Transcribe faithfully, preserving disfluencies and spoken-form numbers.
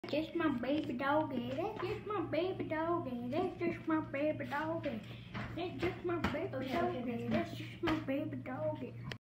Just my baby doggy. That's just my baby doggy. That's just my baby doggy. That's just my baby doggy.